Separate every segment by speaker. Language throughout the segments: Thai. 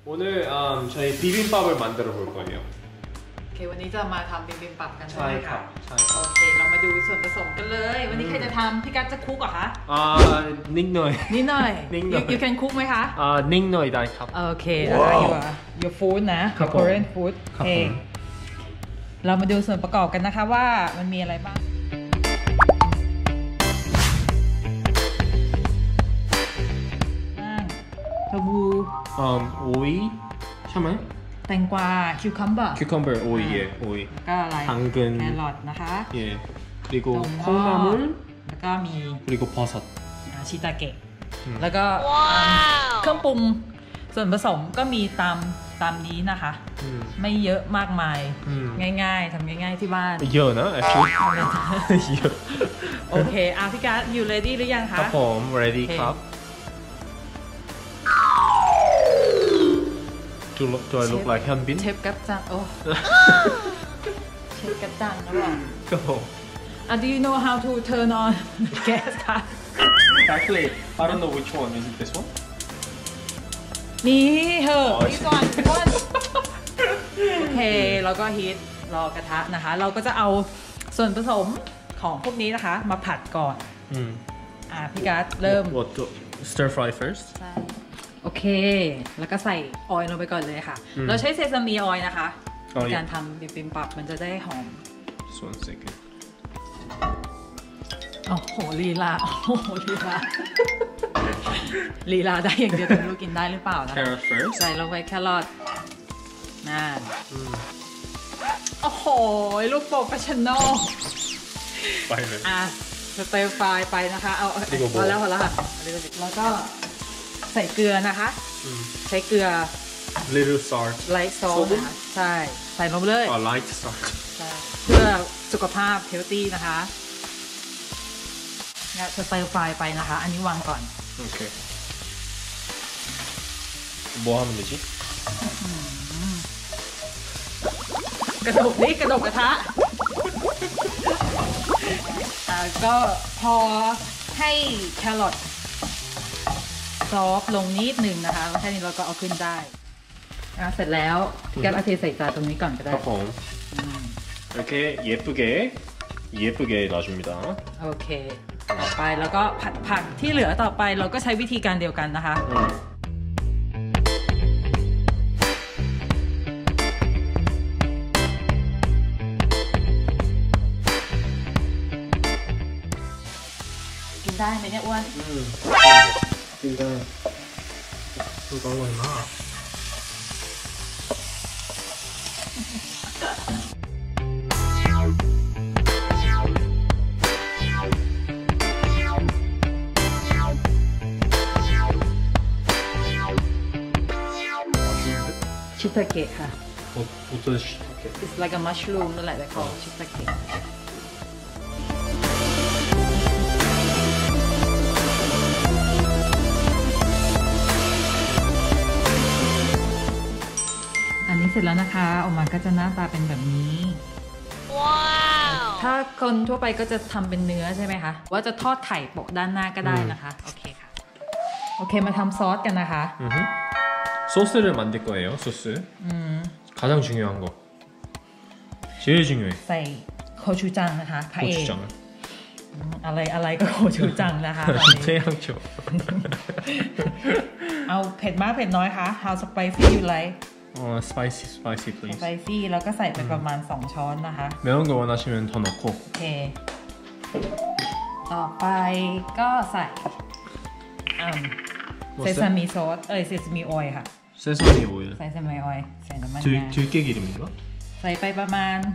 Speaker 1: 오늘 저희 비빔밥을 만들어 볼 거예요.
Speaker 2: โอเควันนี้จะมาทำบิมบิมบับกันใช่ไหม
Speaker 1: ใช่ครั
Speaker 2: คะ
Speaker 1: บใช่ครับ
Speaker 2: โอเคเรามาดูส่วนผสมกันเลย วันนี้ใครจะทำพี่กัสจะคุกเหรอคะ
Speaker 1: 닝노이.
Speaker 2: นิดหน่อย
Speaker 1: นิดหน่อย
Speaker 2: you can cook ไหมคะ
Speaker 1: 닝노이 다이 컵.
Speaker 2: โอเคอะไรอยู่อะ your food นะ
Speaker 1: ครับผม
Speaker 2: Korean food
Speaker 1: ครับ
Speaker 2: โอเค
Speaker 1: ผม
Speaker 2: เรามาดูส่วนประกอบกันนะคะว่ามันมีอะไรบ้างทบู
Speaker 1: 오이. 샤마이?
Speaker 2: แตงกวา cucumber
Speaker 1: cucumber 오이에 오이.
Speaker 2: แล้วก็อะไร
Speaker 1: 당근.
Speaker 2: แครอทนะคะ
Speaker 1: 예. 그리고
Speaker 2: ถั่วงอก
Speaker 1: 콩나물
Speaker 2: แล้วก็มี
Speaker 1: 그리고 버섯.
Speaker 2: ชิตาเกะแล้วก็เครื่องปรุงส่วนผสมก็มีตามนี้นะคะ ไม่เยอะมากมาย ง่ายๆทำง่ายๆที่บ้าน
Speaker 1: 이어나 actually. 이어.
Speaker 2: โอเคพี่กัสอยู่ ready หรือยังคะ
Speaker 1: 컵 ready
Speaker 2: 오케이.
Speaker 1: cup. Do I look like 현빈?
Speaker 2: เชฟกัจจังโอ้ เชฟกัจจังนะบอก
Speaker 1: Go.
Speaker 2: Do you know how to turn on gas คะ
Speaker 1: Actually, I don't know which one. Is it this one?
Speaker 2: นี่เหอะ
Speaker 1: อ๋อ
Speaker 2: นี่ก่อนโอเคแล้วก็ฮีทรอกระทะนะคะ เราก็จะเอาส่วนผสมของพวกนี้นะคะ มาผัดก่อนพี่กัสเริ่ม
Speaker 1: What to stir fry first?
Speaker 2: ใช่โอเค แล้วก็ใส่ออยล์ลงไปก่อนเลยค่ะ เราใช้เซซามิออยล์นะคะในการทำบิมบับมันจะได้หอม
Speaker 1: Just 1 second.
Speaker 2: โอ้โหลีลาโอ้โหลีลาลีลาได้อย่างเดียวแต่ไม่รู้กินได้หรือเปล่านะ
Speaker 1: Carrot first.
Speaker 2: ใส่ลงไปแครอทนั่นโอ้โหลูกโปรเฟชชั่นอล
Speaker 1: ไปเลย
Speaker 2: สเตอร์ฟรายไปนะคะเอา
Speaker 1: ดีกว่าโบ
Speaker 2: พอแล้วค่ะแล้วก็ใส่เกลือนะคะ ใช้เกลือ
Speaker 1: Little salt.
Speaker 2: ไลท์ซอสนะคะใช่ใส่ลงไปเลย
Speaker 1: Light salt.
Speaker 2: ใช่เพื่อสุขภาพเฮลตี้นะคะเนี่ยสเตอร์ฟรายไปนะคะ อันนี้วางก่อน
Speaker 1: Okay. 뭐 하면 되지?
Speaker 2: กระดกนี่กระดกกระทะก็พอให้แครอทซอฟลงนิดหนึ่งนะคะแค่นี้เราก็เอาขึ้นได้เสร็จแล้วแกเอาเทใส่จานตรงนี้ก่อนก็ได้
Speaker 1: 컵. 이렇게 예쁘게 놔줍니다.
Speaker 2: โอเคต่อไปแล้วก็ผัดผักที่เหลือต่อไปเราก็ใช้วิธีการเดียวกันนะคะ กินได้ไหมเนี่ยอ้วน
Speaker 1: 일단 이거 얼마?
Speaker 2: ชิตาเกะค่ะ
Speaker 1: 어떤 시타게?
Speaker 2: It's like a mushroom นั่นแหละแต่เขาชิตาเกะอันนี้เสร็จแล้วนะคะออกมาก็จะหน้าตาเป็นแบบนี้ ว้าวถ้าคนทั่วไปก็จะทำเป็นเนื้อใช่ไหมคะว่าจะทอดไข่โปะด้านหน้าก็ได้นะคะโอเคค่ะโอเคมาทำซอสกันนะคะ
Speaker 1: 소스를 만들 거예요. 소스. 가장 중요한 거. 제일 중요해.
Speaker 2: ใส่โคชูจังนะคะพระเอก
Speaker 1: 고추장.
Speaker 2: อะไรก็โคชูจังนะคะ
Speaker 1: 태양초.
Speaker 2: เอาเผ็ดมากเผ็ดน้อยคะ How spicy you like
Speaker 1: spicy please.
Speaker 2: spicy แล้วก็ใส่ไปประมาณ2ช้อนนะคะ
Speaker 1: 매운 거 원하시면 더 넣고.
Speaker 2: โอเค ต่อไปก็ใส่เซซามิซอสเซซามิออยล์ค่ะ
Speaker 1: 세사미 오일.
Speaker 2: ใส่เซซามิออยล์ใส่น้ำมันงา
Speaker 1: 들깨기름인가?
Speaker 2: ใส่ไปประมาณ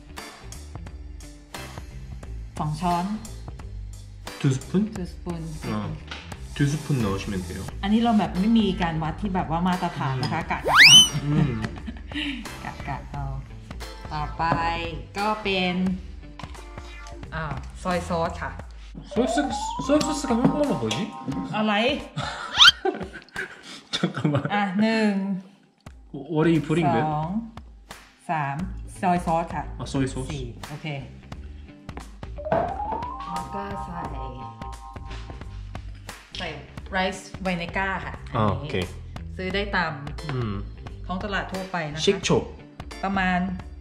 Speaker 2: 2ช้อน
Speaker 1: 2 스푼?
Speaker 2: 2 สปูน
Speaker 1: 2 스푼 넣으시면 돼요.
Speaker 2: อันนี้เราแบบไม่มีการวัดที่แบบว่ามาตรฐานนะคะกะเอากะเอาต่อไปก็เป็นซอยซอสค่ะ
Speaker 1: 소야 소스가 한국말로 뭐지?
Speaker 2: อะไร
Speaker 1: 잠깐만.
Speaker 2: 1
Speaker 1: What are you putting there?
Speaker 2: 2 3ซอยซอสค่ะ
Speaker 1: 소이 소스.
Speaker 2: 4โอเคแล้วก็ใส่ไรซ์ไวเนก้าค่ะ
Speaker 1: โอเค
Speaker 2: ซื้อได้ตาม ท้องตลาดทั่วไปนะคะ
Speaker 1: 식초
Speaker 2: ประมาณ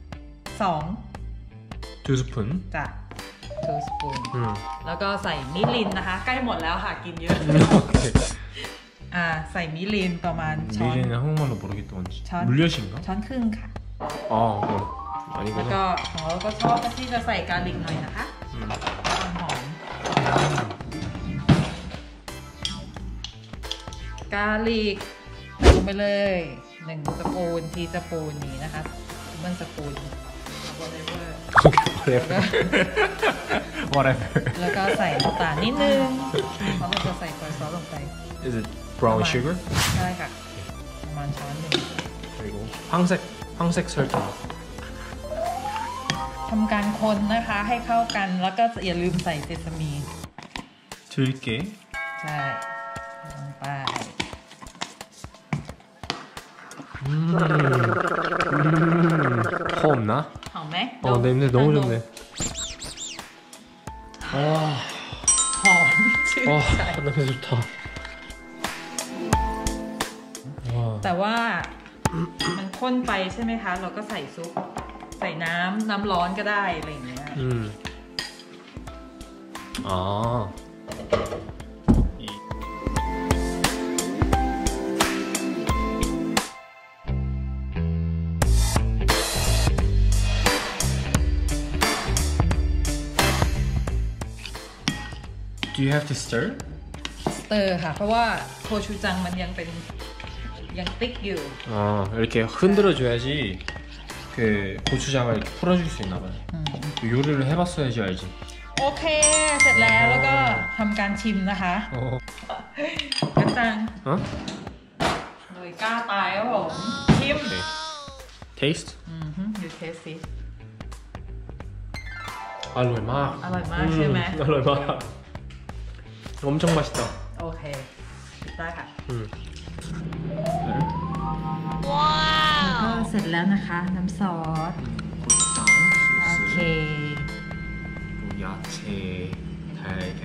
Speaker 2: 2
Speaker 1: 2스푼
Speaker 2: จ้ะ2 สปูนแล้วก็ใส่มิรินนะคะ ใกล้หมดแล้วค่ะกินเยอะ
Speaker 1: 오케이
Speaker 2: ใส่มิรินประมาณช้อน
Speaker 1: 미리는 한국말로 모르겠던지
Speaker 2: 전.
Speaker 1: 물엿인가?
Speaker 2: ช้อนครึ่งค่ะ
Speaker 1: 아
Speaker 2: แล้วก็
Speaker 1: 아니구나
Speaker 2: ของเราก็ชอบที่จะใส่กาลิกหน่อยนะคะความหอมกาลิกใส่ลงไปเลย1 สปูนทีสปูนนี้นะคะ1 สปูน whatever
Speaker 1: whatever
Speaker 2: แล้วก็ใส่น้ำตาลนิดนึงเพราะเราจะใส่ซอสลงไป
Speaker 1: Is it brown sugar?
Speaker 2: ใช่ค่ะประมาณช้อนหนึ่ง
Speaker 1: 그리고 황색 설탕
Speaker 2: ทำการคนนะคะให้เข้ากันแล้วก็อย่าลืมใส่เซซามี
Speaker 1: 들깨
Speaker 2: ใช่ลงไป
Speaker 1: 허없나?
Speaker 2: หอมไหม
Speaker 1: 냄새 너무 좋네
Speaker 2: หอมชื่นใจ
Speaker 1: 냄새 좋다
Speaker 2: แต่ว่ามันข้นไปใช่ไหมคะ เราก็ใส่ซุปใส่น้ำร้อนก็ได้อะไรอย่างเงี้ย
Speaker 1: 아 Do you have to stir?
Speaker 2: สเตอร์ค่ะ เพราะว่าโคชูจังมันยังติ๊กอยู่
Speaker 1: 아 이렇게 흔들어줘야지 그 고추장을 이렇게 풀어줄 수 있나 봐요. 요리를 해봤어야지 알지.
Speaker 2: โอเค เสร็จแล้วแล้วก็ทำการชิมนะคะกระจัง
Speaker 1: 어?
Speaker 2: เลยกล้าตายครับผมชิม
Speaker 1: 네. Taste?
Speaker 2: ดูเทสสิ
Speaker 1: 알로에 막.
Speaker 2: อร่อยมากใช่ไหม
Speaker 1: 알로에 막. 엄청 맛있다.
Speaker 2: โอเคได้ค่ะ
Speaker 1: ว้าว
Speaker 2: ก็เสร็จแล้วนะคะน้ำซอส โอเค
Speaker 1: 야채, 달걀,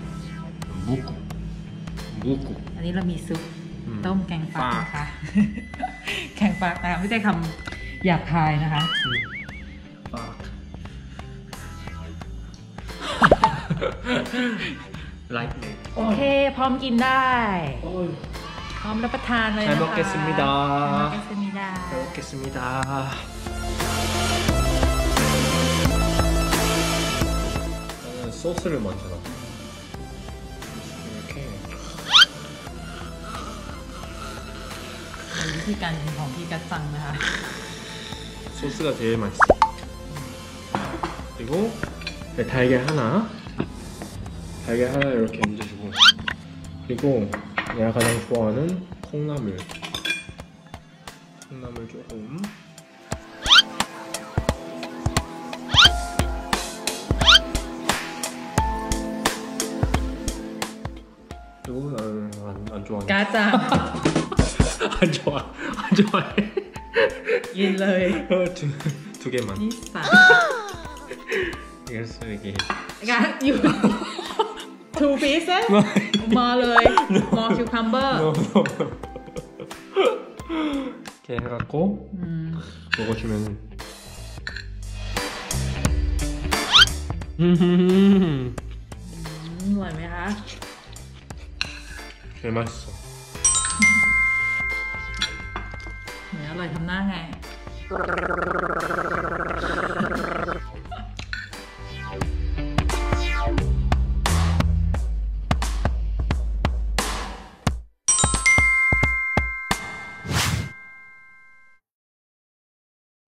Speaker 1: 묵국.
Speaker 2: อันนี้เรามีซุปต้มแกงฟักนะคะ แกงฟักนะคะไม่ได้คำหยาบคายนะคะ
Speaker 1: Like it.
Speaker 2: โอเค พร้อมกินได้ พร้อมรับประทานเลยนะคะ
Speaker 1: 잘 먹겠습니다.
Speaker 2: 잘 먹겠습니다.
Speaker 1: 저는 소스를 먼저 넣어. 이렇게.
Speaker 2: วิธีการกินของพี่กัดจังนะคะ
Speaker 1: 소스가 제일 맛있어. 그리고 달걀 하나 이렇게 얹어주고, 그리고 내가 가장 좋아하는 콩나물 조금. 그리고 나는 안 좋아하는.
Speaker 2: กัดจัง
Speaker 1: 안 좋아해.
Speaker 2: กินเลย
Speaker 1: 두 개만.
Speaker 2: นี่สาม
Speaker 1: 이랬어 이게.
Speaker 2: กัดอยู่ two pieces มาเลย more cucumber
Speaker 1: 이렇게 해갖고 먹어주면은.
Speaker 2: อร่อยไหมคะ
Speaker 1: 제일 맛있어.
Speaker 2: เนี่ยอร่อยทำหน้าไง